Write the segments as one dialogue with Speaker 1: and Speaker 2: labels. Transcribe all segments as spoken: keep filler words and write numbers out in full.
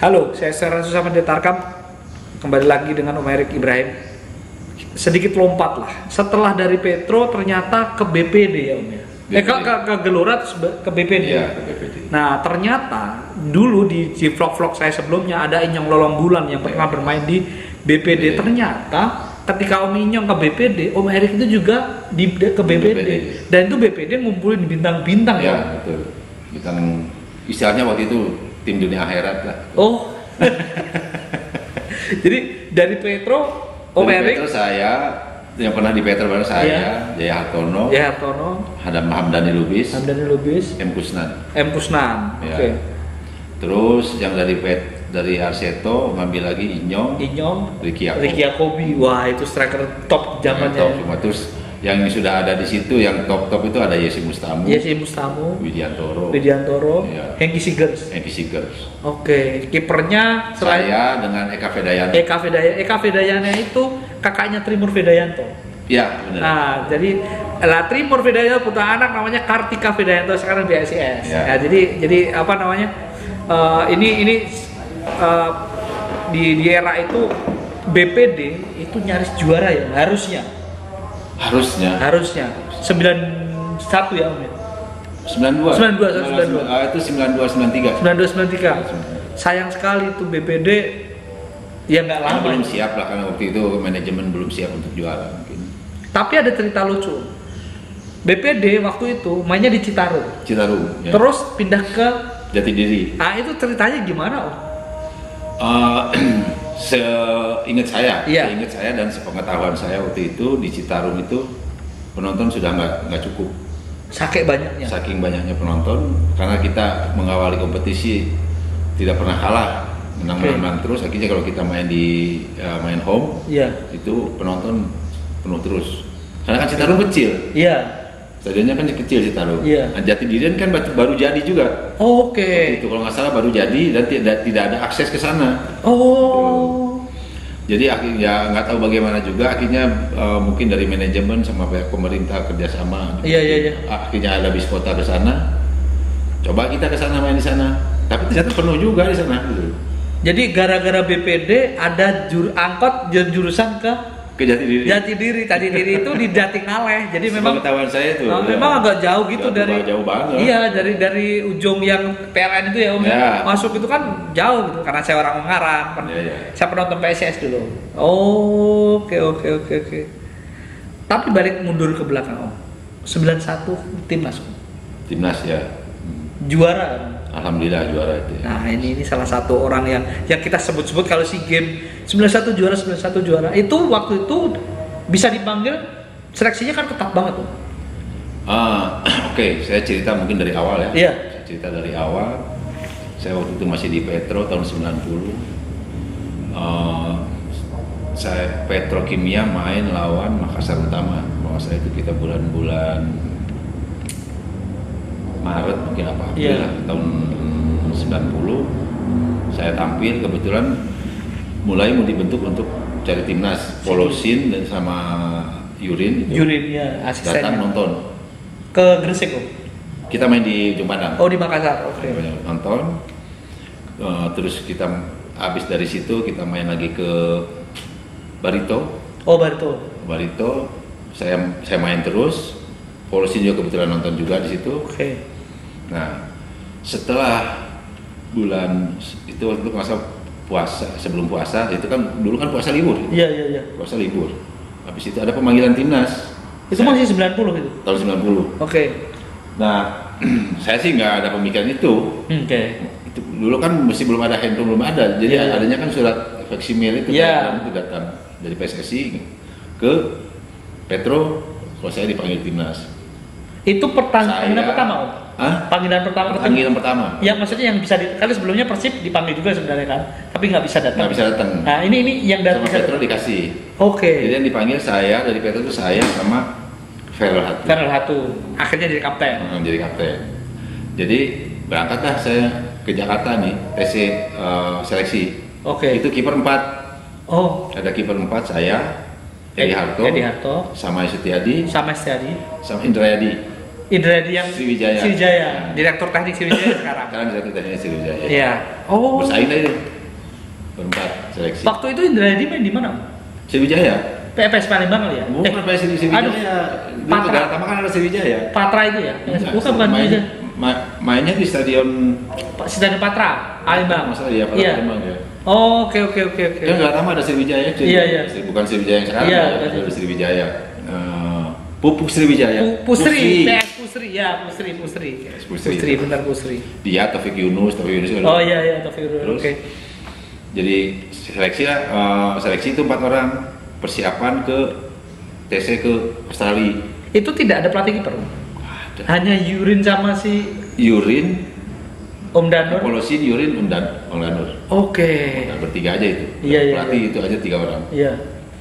Speaker 1: Halo, saya Sera Susama Tarkam. Kembali lagi dengan Om Erik Ibrahim. Sedikit lompat lah. Setelah dari Petro ternyata ke B P D ya Om ya. B P D. Eh ke, ke, ke Gelora terus ke B P D.
Speaker 2: Iya, ke B P D.
Speaker 1: Nah ternyata dulu di, di vlog-vlog saya sebelumnya ada Inyong Lolong Bulan yang pernah bermain di B P D. Ternyata ketika Om Inyong ke B P D, Om Erik itu juga di, ke B P D. B P D. Dan itu B P D ngumpulin bintang-bintang ya.
Speaker 2: Ya betul. Bintang istilahnya waktu itu tim dunia akhirat lah.
Speaker 1: Oh. Jadi dari Petro, Om Erik.
Speaker 2: Petro saya yang pernah di Petro bareng saya, iya. Jaya Hartono,
Speaker 1: Jaya Hartono,
Speaker 2: Hadam Hamdani Lubis,
Speaker 1: Hamdani Lubis,
Speaker 2: M Kusnan,
Speaker 1: M Kusnan.
Speaker 2: Ya.
Speaker 1: Oke. Okay.
Speaker 2: Terus yang dari Pet dari Arseto ngambil lagi Inyong,
Speaker 1: Inyong,
Speaker 2: Ricky Yakobi.
Speaker 1: Ricky Yakobi. Wah itu striker top zamannya.
Speaker 2: Top cuma terus yang sudah ada di situ yang top-top itu ada Yesi Mustamu,
Speaker 1: Yesi Mustamu,
Speaker 2: Widiantoro,
Speaker 1: Widiantoro,
Speaker 2: ya.
Speaker 1: Hengki Sigers.
Speaker 2: Hengki Sigers.
Speaker 1: Oke, kipernya selain
Speaker 2: saya dengan Eka Vedayanto.
Speaker 1: Eka Vedayanto, Eka Vedayanto itu kakaknya Trimur Vedayanto.
Speaker 2: Ya, benar.
Speaker 1: Nah, jadi lah Trimur Vedayanto putra anak namanya Kartika Vedayanto sekarang di A S I S.
Speaker 2: Ya.
Speaker 1: Nah, jadi jadi apa namanya? Uh, ini ini uh, di di era itu B P D itu nyaris juara ya, harusnya.
Speaker 2: Harusnya.
Speaker 1: Harusnya. sembilan satu ya Om ya.
Speaker 2: sembilan dua.
Speaker 1: sembilan dua, sembilan dua.
Speaker 2: Ah, itu sembilan dua sembilan tiga.
Speaker 1: sembilan dua sembilan tiga. Sayang sekali itu B P D ya nggak lama.
Speaker 2: Belum siap lah karena waktu itu manajemen belum siap untuk juara mungkin.
Speaker 1: Tapi ada cerita lucu. B P D waktu itu mainnya di Citarum.
Speaker 2: Citarum. Ya.
Speaker 1: Terus pindah ke
Speaker 2: Jatidiri.
Speaker 1: Ah itu ceritanya gimana Om?
Speaker 2: Uh, seingat saya,
Speaker 1: iya.
Speaker 2: seingat saya dan sepengetahuan saya waktu itu di Citarum itu penonton sudah nggak nggak cukup.
Speaker 1: Saking banyaknya.
Speaker 2: Saking banyaknya penonton karena kita mengawali kompetisi tidak pernah kalah, menang-menang okay. terus. Akhirnya kalau kita main di uh, main home,
Speaker 1: iya.
Speaker 2: itu penonton penuh terus. Karena kan Citarum kecil.
Speaker 1: Iya.
Speaker 2: Stadionnya kan kecil Citarum.
Speaker 1: Iya.
Speaker 2: Nah, Jatidiri kan baru jadi juga.
Speaker 1: Oh, oke. Okay.
Speaker 2: Itu kalau nggak salah baru jadi dan tidak tidak ada akses ke sana.
Speaker 1: Oh.
Speaker 2: Jadi akhirnya nggak tahu bagaimana juga akhirnya uh, mungkin dari manajemen sama pihak pemerintah kerjasama.
Speaker 1: Iya iya iya.
Speaker 2: Akhirnya ada bis kota ke sana. Coba kita ke sana main di sana. Tapi ternyata penuh juga di sana. Gitu.
Speaker 1: Jadi gara-gara B P D ada jur angkot jurusan ke
Speaker 2: ke Jatidiri.
Speaker 1: Jatidiri, Jatidiri itu di Jatingaleh. Jadi memang
Speaker 2: pengetahuan saya itu.
Speaker 1: Nah,
Speaker 2: ya.
Speaker 1: Memang agak jauh gitu
Speaker 2: jauh,
Speaker 1: dari
Speaker 2: jauh banget.
Speaker 1: Iya, dari dari ujung yang P L N itu ya Om. Ya. Masuk itu kan jauh gitu karena saya orang Ungaran.
Speaker 2: Ya, ya.
Speaker 1: Saya penonton P S S dulu. Oh, oke oke oke oke. Tapi balik mundur ke belakang Om. sembilan satu timnas.
Speaker 2: Timnas ya.
Speaker 1: Juara.
Speaker 2: Alhamdulillah juara itu. Ya.
Speaker 1: Nah, ini ini salah satu orang yang yang kita sebut-sebut kalau SEA Games sembilan satu juara sembilan satu juara. Itu waktu itu bisa dipanggil seleksinya kan ketat banget tuh.
Speaker 2: Ah, oke, okay. Saya cerita mungkin dari awal ya.
Speaker 1: Iya.
Speaker 2: Saya cerita dari awal. Saya waktu itu masih di Petro tahun sembilan puluh. Uh, saya Petrokimia main lawan Makassar Utama. Kalau saya itu kita bulan-bulan Maret mungkin apa April
Speaker 1: yeah.
Speaker 2: lah, tahun sembilan puluh saya tampil kebetulan mulai mau dibentuk untuk cari timnas Polosin dan sama Yurin itu
Speaker 1: Yurin ya asistennya
Speaker 2: datang nonton
Speaker 1: ke Gresik kok.
Speaker 2: Kita main di Ujung Pandang.
Speaker 1: Oh di Makassar. Oke. Okay.
Speaker 2: Nonton uh, terus kita habis dari situ kita main lagi ke Barito.
Speaker 1: Oh Barito.
Speaker 2: Barito saya saya main terus. Polosin juga kebetulan nonton juga di situ.
Speaker 1: Oke. Okay.
Speaker 2: Nah, setelah bulan itu waktu itu masa puasa, sebelum puasa itu kan dulu kan puasa libur.
Speaker 1: Iya iya iya.
Speaker 2: Puasa libur. Habis itu ada pemanggilan timnas.
Speaker 1: Itu saya, masih sembilan puluh itu.
Speaker 2: Tahun sembilan puluh.
Speaker 1: Oke. Okay.
Speaker 2: Nah, saya sih nggak ada pemikiran itu.
Speaker 1: Oke. Okay.
Speaker 2: Itu dulu kan masih belum ada handphone, belum ada. Jadi yeah. adanya kan surat faksimil itu
Speaker 1: yeah.
Speaker 2: kan itu datang dari P S S I ke Petro kalau saya dipanggil timnas.
Speaker 1: Itu panggilan pertama Om?
Speaker 2: Hah?
Speaker 1: Panggilan pertama ketemu?
Speaker 2: Panggilan pertama.
Speaker 1: Yang maksudnya yang bisa di, kali sebelumnya Persib dipanggil juga sebenarnya kan, tapi nggak bisa datang.
Speaker 2: Nggak bisa datang.
Speaker 1: Nah ini ini yang datang.
Speaker 2: Sama Petro dikasih.
Speaker 1: Oke. Okay.
Speaker 2: Jadi yang dipanggil saya dari Petro itu saya sama Ferel Hatu.
Speaker 1: Ferel Hatu. Akhirnya jadi kapten.
Speaker 2: Hmm, jadi kapten. Jadi berangkatlah saya ke Jakarta nih, tes uh, seleksi.
Speaker 1: Oke. Okay.
Speaker 2: Itu kiper empat.
Speaker 1: Oh.
Speaker 2: Ada kiper empat saya, Edi Harto,
Speaker 1: Edi Harto,
Speaker 2: sama Setiadi,
Speaker 1: sama Setiadi,
Speaker 2: sama Indrayadi.
Speaker 1: Indradi yang
Speaker 2: Sriwijaya.
Speaker 1: Sriwijaya,
Speaker 2: Nah.
Speaker 1: Direktur Teknik Sriwijaya sekarang.
Speaker 2: Sekarang direktur teknik Sriwijaya.
Speaker 1: Iya. Oh.
Speaker 2: Bersaing aja berempat seleksi.
Speaker 1: Waktu itu Indradi main di mana?
Speaker 2: Sriwijaya.
Speaker 1: P P S Palembang kali ya?
Speaker 2: Bukan P S Sriwijaya.
Speaker 1: aduh.
Speaker 2: Dulu
Speaker 1: Patra.
Speaker 2: negara pertama kan ada Sriwijaya.
Speaker 1: Patra itu ya?
Speaker 2: Enggak,
Speaker 1: Bukan bukan
Speaker 2: main,
Speaker 1: Sriwijaya.
Speaker 2: ma- mainnya di stadion
Speaker 1: Stadion Patra, Palembang.
Speaker 2: masalah ya
Speaker 1: Iya.
Speaker 2: Palembang ya.
Speaker 1: Oh, oke oke oke oke.
Speaker 2: Kan nggak lama ada Sriwijaya, cuy.
Speaker 1: Iya, iya.
Speaker 2: Bukan Sriwijaya yang sekarang,
Speaker 1: Iya,
Speaker 2: ya,
Speaker 1: betul.
Speaker 2: ada Sriwijaya. Uh, Pupuk Sriwijaya.
Speaker 1: Pu- Pusri, P S Pusri, ya Pusri, Pusri.
Speaker 2: Pusri.
Speaker 1: Pusri, benar Pusri.
Speaker 2: Dia Taufik Yunus, Taufik Yunus.
Speaker 1: Oh iya iya, Taufik Yunus.
Speaker 2: Terus?
Speaker 1: Oke.
Speaker 2: Jadi seleksi lah, uh, seleksi itu empat orang, persiapan ke T C ke Australia.
Speaker 1: Itu tidak ada pelatih kiper.
Speaker 2: Ada.
Speaker 1: Hanya Yurin sama si
Speaker 2: Yurin,
Speaker 1: Om Danur.
Speaker 2: Polosin, Yurin, Om Dan, Om Danur.
Speaker 1: Oke.
Speaker 2: Nah, bertiga aja itu.
Speaker 1: Iya, iya,
Speaker 2: Pelatih
Speaker 1: iya.
Speaker 2: itu aja tiga orang.
Speaker 1: Iya.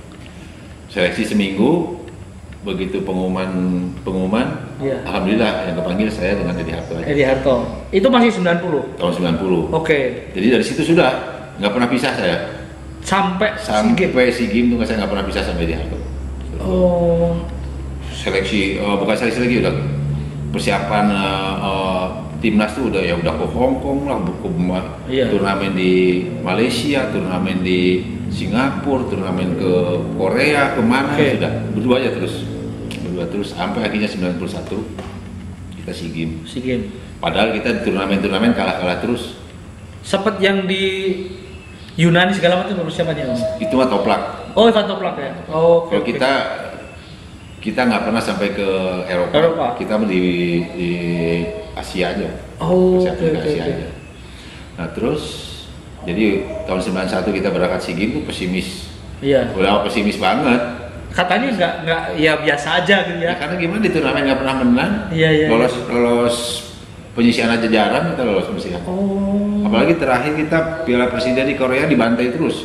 Speaker 2: Seleksi seminggu, begitu pengumuman pengumuman,
Speaker 1: Iya.
Speaker 2: alhamdulillah yang kepanggil saya dengan Edi Harto aja.
Speaker 1: Edi Harto. Itu masih sembilan puluh.
Speaker 2: Tahun sembilan puluh.
Speaker 1: Oke.
Speaker 2: Jadi dari situ sudah nggak pernah pisah saya.
Speaker 1: Sampai
Speaker 2: Sampai
Speaker 1: SEA Games.
Speaker 2: SEA Games tuh saya nggak pernah pisah sama Edi Harto.
Speaker 1: Oh.
Speaker 2: Seleksi, eh, bukan seleksi lagi udah persiapan eh, eh, timnas tuh udah ya udah ke Hong Kong lah, ke
Speaker 1: Iya.
Speaker 2: turnamen di Malaysia, turnamen di Singapura, turnamen ke Korea, kemana
Speaker 1: Oke.
Speaker 2: sudah berdua aja terus, berdua terus sampai akhirnya sembilan puluh satu kita SEA Games.
Speaker 1: SEA Games.
Speaker 2: Padahal kita di turnamen-turnamen kalah-kalah terus.
Speaker 1: Sempet yang di Yunani segala macam persiapannya Om.
Speaker 2: Itu mah toplak.
Speaker 1: Oh, Ivan Toplak ya. Oh, oke,
Speaker 2: Kalau
Speaker 1: oke.
Speaker 2: kita kita nggak pernah sampai ke Eropa,
Speaker 1: Eropa.
Speaker 2: kita di, di Asia aja,
Speaker 1: Oh,
Speaker 2: persiapan
Speaker 1: oke,
Speaker 2: ke
Speaker 1: oke,
Speaker 2: Asia
Speaker 1: oke.
Speaker 2: aja. Nah terus, jadi tahun sembilan puluh satu kita berangkat SEA Games tuh pesimis,
Speaker 1: Iya.
Speaker 2: udah pesimis banget.
Speaker 1: Katanya nggak nggak ya biasa aja gitu
Speaker 2: Ya,
Speaker 1: ya.
Speaker 2: karena gimana di turnamen nggak pernah menang,
Speaker 1: Iya, iya,
Speaker 2: lolos lolos penyisian jajaran kita lolos penyisian.
Speaker 1: Oh.
Speaker 2: Apalagi terakhir kita Piala Presiden di Korea dibantai terus.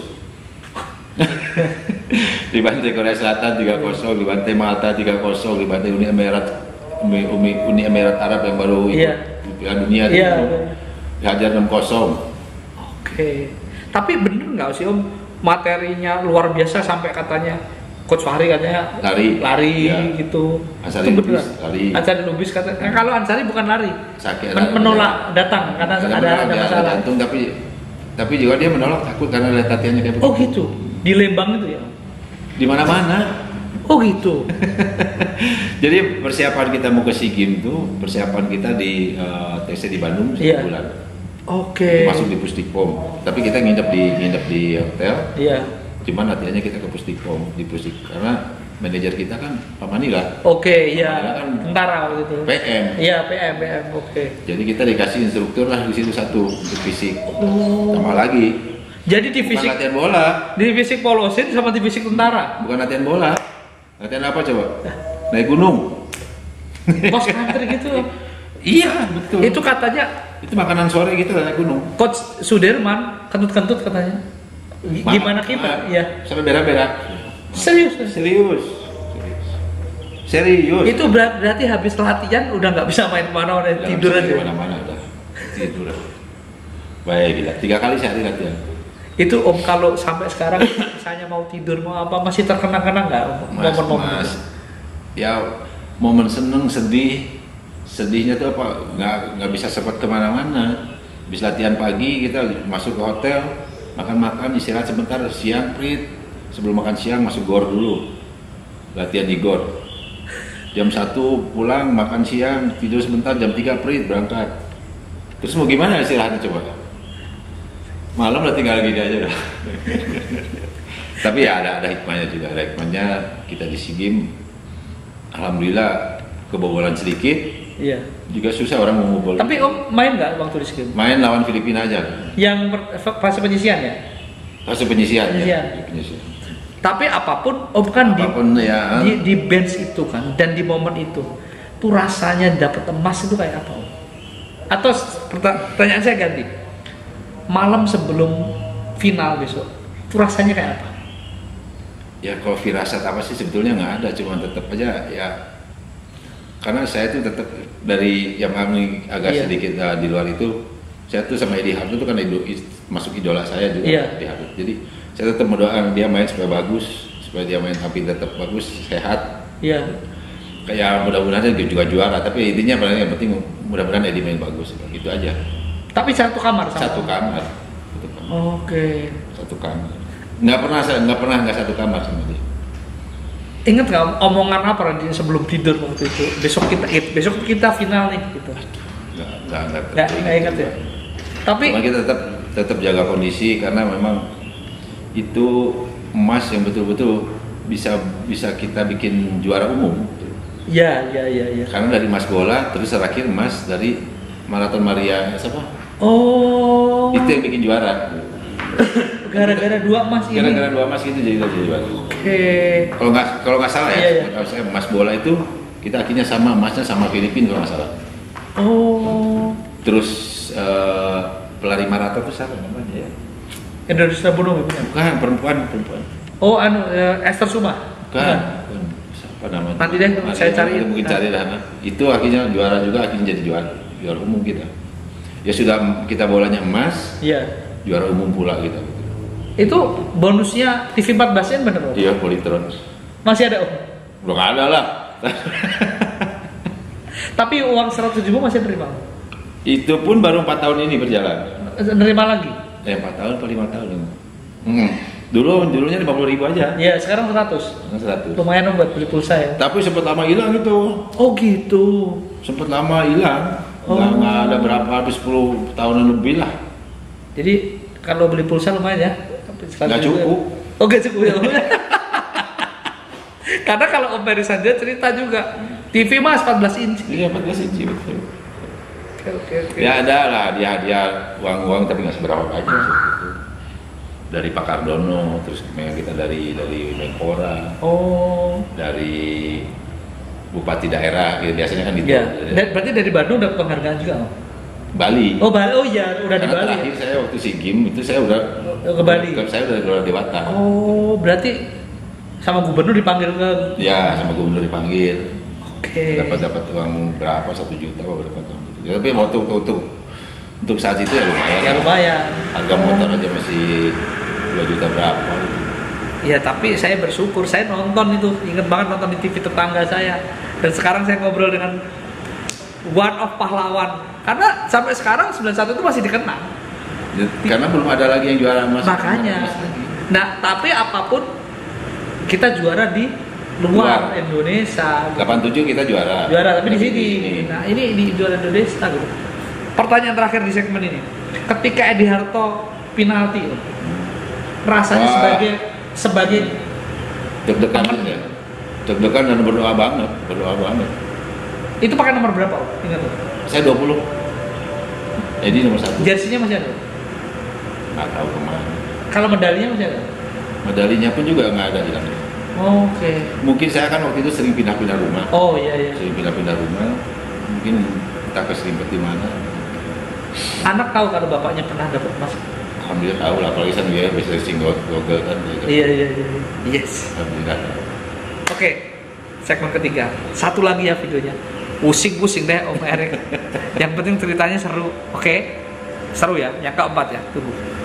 Speaker 2: Dibantai Korea Selatan tiga kosong, dibantai Malta tiga kosong, dibantai Uni Emirat Uni, Uni, Uni Emirat Arab yang baru ikut
Speaker 1: Iya.
Speaker 2: Piala Dunia
Speaker 1: Iya,
Speaker 2: itu
Speaker 1: betul.
Speaker 2: dihajar enam kosong.
Speaker 1: Oke. Tapi bener nggak sih Om, materinya luar biasa sampai katanya Coach Fahri katanya
Speaker 2: Lari.
Speaker 1: lari
Speaker 2: Ya.
Speaker 1: gitu.
Speaker 2: Ansari
Speaker 1: Itu
Speaker 2: Lubis,
Speaker 1: beneran?
Speaker 2: lari.
Speaker 1: Ansari Lubis kata. Nah, kalau Ansari bukan lari,
Speaker 2: Sakit
Speaker 1: Men- menolak datang karena
Speaker 2: Karena
Speaker 1: ada
Speaker 2: menolak,
Speaker 1: ada
Speaker 2: dia
Speaker 1: masalah.
Speaker 2: jantung, tapi tapi juga dia menolak takut karena lihat latihannya kayak
Speaker 1: Oh
Speaker 2: begitu.
Speaker 1: gitu. Di Lembang itu ya.
Speaker 2: Di mana-mana.
Speaker 1: Oh gitu.
Speaker 2: Jadi persiapan kita mau ke SEA Games itu persiapan kita di eh, T C di Bandung
Speaker 1: Iya.
Speaker 2: sebulan.
Speaker 1: Oke.
Speaker 2: Masuk di Pusdikpom. Tapi kita nginep di nginep di hotel.
Speaker 1: Iya.
Speaker 2: Cuman latihannya kita ke Pusdikpom di Pusdik karena manajer kita kan Pak Manila,
Speaker 1: Oke,
Speaker 2: Manila
Speaker 1: iya.
Speaker 2: kan
Speaker 1: Tentara waktu itu.
Speaker 2: P M.
Speaker 1: Iya, P M, P M. Oke.
Speaker 2: Jadi kita dikasih instruktur lah di situ satu untuk fisik.
Speaker 1: Oh.
Speaker 2: Tambah lagi.
Speaker 1: Jadi di
Speaker 2: Bukan
Speaker 1: fisik
Speaker 2: latihan bola,
Speaker 1: di fisik polosin sama di fisik tentara.
Speaker 2: bukan latihan bola. Latihan apa coba? Naik gunung.
Speaker 1: Pos country gitu.
Speaker 2: Iya, betul.
Speaker 1: Itu katanya
Speaker 2: Itu makanan sore gitu naik gunung.
Speaker 1: Coach Sudirman kentut-kentut katanya. G- Gimana kiper? Iya.
Speaker 2: Sampai berak-berak.
Speaker 1: Serius.
Speaker 2: Serius. Serius.
Speaker 1: Itu ber- berarti habis latihan udah nggak bisa main kemana udah
Speaker 2: Nggak
Speaker 1: tidur
Speaker 2: bisa
Speaker 1: aja.
Speaker 2: di mana-mana udah. Tidur. Baik, gila. Tiga kali sehari latihan.
Speaker 1: Itu Om kalau sampai sekarang misalnya mau tidur mau apa masih terkenang-kenang nggak Om?
Speaker 2: Mas,
Speaker 1: momen-momen
Speaker 2: mas.
Speaker 1: itu?
Speaker 2: Ya, momen seneng, sedih. Sedihnya tuh apa? Nggak nggak bisa sempat kemana-mana. Habis latihan pagi kita masuk ke hotel, makan-makan, istirahat sebentar, siang prit. Sebelum makan siang masuk gor dulu. Latihan di gor. Jam satu pulang, makan siang, tidur sebentar, jam tiga prit berangkat. Terus mau gimana istirahatnya coba? Malam udah tinggal gini aja udah. Tapi ya ada ada hikmahnya juga, ada hikmahnya kita di SEA Games. Alhamdulillah kebobolan sedikit.
Speaker 1: Iya.
Speaker 2: Juga susah orang mau ngobol.
Speaker 1: Tapi Om main nggak waktu di skill?
Speaker 2: Main lawan Filipina aja.
Speaker 1: Yang per- fase penyisian ya?
Speaker 2: Fase penyisian.
Speaker 1: Penyisian.
Speaker 2: Ya, penyisian.
Speaker 1: Tapi apapun Om kan di,
Speaker 2: Apapun ya.
Speaker 1: di di bench itu kan dan di momen itu tuh rasanya dapat emas itu kayak apa Om? Atau s- perta- pertanyaan saya ganti. Malam sebelum final besok, itu rasanya kayak apa?
Speaker 2: Ya kalau firasat apa sih sebetulnya nggak ada, cuma tetap aja ya. Karena saya tuh tetap dari yang kami agak
Speaker 1: Iya.
Speaker 2: sedikit uh, di luar itu, saya tuh sama Edi Harto tuh kan ido, is- masuk idola saya juga.
Speaker 1: Iya.
Speaker 2: Edi Harto. Jadi saya tetap mendoakan dia main supaya bagus, supaya dia main tapi tetap bagus, sehat.
Speaker 1: Iya.
Speaker 2: kayak mudah-mudahan juga juara, tapi intinya paling yang penting mudah-mudahan Edi main bagus, gitu aja.
Speaker 1: Tapi satu kamar sama?
Speaker 2: Satu kamar. Satu kamar.
Speaker 1: Oke.
Speaker 2: Satu kamar. Nggak pernah nggak pernah nggak satu kamar sama dia.
Speaker 1: Ingat nggak omongan apa Randy sebelum tidur waktu itu? Besok kita besok kita final nih gitu.
Speaker 2: Nggak nggak nggak.
Speaker 1: Nggak nggak ingat ya. Tapi
Speaker 2: cuma kita tetap tetap jaga kondisi karena memang itu emas yang betul-betul bisa bisa kita bikin juara umum.
Speaker 1: Ya, ya, ya, ya.
Speaker 2: Karena dari emas bola terus terakhir emas dari maraton Maria siapa?
Speaker 1: Oh.
Speaker 2: Itu yang bikin juara.
Speaker 1: Gara-gara dua emas ini.
Speaker 2: Gara-gara dua emas itu jadi jadi juara.
Speaker 1: Oke.
Speaker 2: Kalau nggak kalau nggak salah ya,
Speaker 1: iya, iya.
Speaker 2: kalau saya emas bola itu kita akhirnya sama emasnya sama Filipina kalau nggak salah.
Speaker 1: Oh.
Speaker 2: Terus uh, pelari maraton itu siapa namanya ya?
Speaker 1: Indonesia Bono bukan?
Speaker 2: Bukan, perempuan perempuan.
Speaker 1: Oh, anu uh, Esther Suma.
Speaker 2: Bukan. Bukan. Siapa namanya?
Speaker 1: Nanti deh saya cari.
Speaker 2: Mungkin cari lah. Nah. Itu akhirnya juara juga, akhirnya jadi juara juara umum kita. Ya sudah kita bolanya emas.
Speaker 1: Iya.
Speaker 2: Juara umum pula gitu.
Speaker 1: Itu bonusnya T V empat belas kan bener Om?
Speaker 2: Iya, Politron.
Speaker 1: Masih ada Om?
Speaker 2: Belum ada lah.
Speaker 1: Tapi uang seratus ribu masih terima?
Speaker 2: Itu pun baru empat tahun ini berjalan.
Speaker 1: Nerima lagi?
Speaker 2: Eh, empat tahun atau lima tahun? Hmm. Dulu dulunya lima puluh ribu aja.
Speaker 1: Iya, sekarang seratus.
Speaker 2: seratus.
Speaker 1: Lumayan Om buat beli pulsa ya.
Speaker 2: Tapi sempat lama hilang itu.
Speaker 1: Oh gitu.
Speaker 2: Sempat lama hilang.
Speaker 1: Oh.
Speaker 2: Nggak, nggak ada berapa, habis sepuluh tahunan lebih lah.
Speaker 1: Jadi kalau beli pulsa lumayan ya?
Speaker 2: Nggak cukup.
Speaker 1: Oh nggak cukup ya? Karena kalau Om Ferry Sanja cerita juga T V mas empat belas inci.
Speaker 2: Iya, empat belas inci betul.
Speaker 1: Oke oke oke.
Speaker 2: Ya ada lah dia dia uang-uang tapi nggak seberapa banyak gitu. Dari Pak Cardono, terus kemudian kita dari dari Menpora,
Speaker 1: Oh.
Speaker 2: dari bupati daerah, gitu. Biasanya kan gitu.
Speaker 1: Ya. Dan berarti dari Bandung dapat penghargaan juga Om?
Speaker 2: Bali.
Speaker 1: Oh Bali, oh iya udah di
Speaker 2: Karena
Speaker 1: Bali.
Speaker 2: terakhir saya waktu SEA Games itu saya udah
Speaker 1: ke Bali.
Speaker 2: Saya udah di luar Dewata.
Speaker 1: Oh berarti sama gubernur dipanggil ke?
Speaker 2: Ya sama gubernur dipanggil.
Speaker 1: Oke.
Speaker 2: Dapat dapat uang berapa satu juta atau berapa tahun gitu. Ya, tapi waktu untuk, untuk untuk saat itu ya lumayan.
Speaker 1: Ya lumayan.
Speaker 2: Harga motor aja masih dua juta berapa. Gitu.
Speaker 1: Ya tapi saya bersyukur, saya nonton itu, inget banget nonton di T V tetangga saya. Dan sekarang saya ngobrol dengan one of pahlawan. Karena sampai sekarang sembilan puluh satu itu masih dikenang.
Speaker 2: Ya, karena belum ada lagi yang juara emas.
Speaker 1: Makanya. Nah, tapi apapun kita juara di luar, luar. Indonesia.
Speaker 2: delapan puluh tujuh kita juara.
Speaker 1: Juara tapi di sini. Nah, ini di juara Indonesia gitu. Pertanyaan terakhir di segmen ini. Ketika Edi Harto penalti, rasanya Wah. sebagai sebagai
Speaker 2: deg-degan ya. Deg-degan dan berdoa banget, berdoa banget.
Speaker 1: Itu pakai nomor berapa? Ingat tuh.
Speaker 2: Saya dua puluh. Jadi nomor satu.
Speaker 1: Jersinya masih ada?
Speaker 2: Nggak tahu kemana.
Speaker 1: Kalau medalinya masih ada?
Speaker 2: Medalinya pun juga nggak ada hilang.
Speaker 1: Oh, Oke. Okay.
Speaker 2: Mungkin saya kan waktu itu sering pindah-pindah rumah.
Speaker 1: Oh iya iya.
Speaker 2: Sering pindah-pindah rumah. Mungkin kita keserimpet di mana.
Speaker 1: Anak tahu kalau bapaknya pernah dapat emas?
Speaker 2: Alhamdulillah tahu lah. Apalagi kan dia bisa sing Google kan. Gitu.
Speaker 1: Iya iya iya. Yes.
Speaker 2: Alhamdulillah.
Speaker 1: Oke. Okay. Segmen ketiga. Satu lagi ya videonya. Pusing-pusing deh Om Erik. Yang penting ceritanya seru. Oke. Okay? Seru ya. Yang keempat ya. Tunggu.